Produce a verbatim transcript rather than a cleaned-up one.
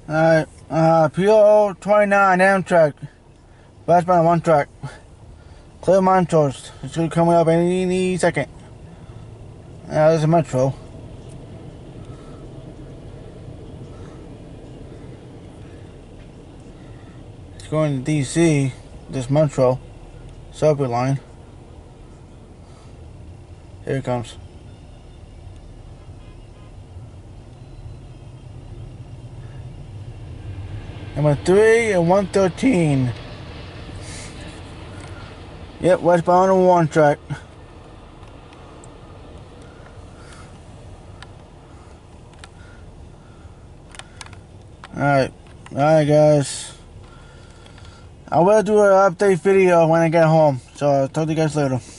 Alright, uh, P O twenty-nine Amtrak, westbound one track, clear Montrose. It should be coming up any second. Uh, there's a metro. It's going to D C, this metro, subway line. Here it comes. Number three and one thirteen. Yep, westbound on one track. Alright, alright guys. I will do an update video when I get home. So I'll talk to you guys later.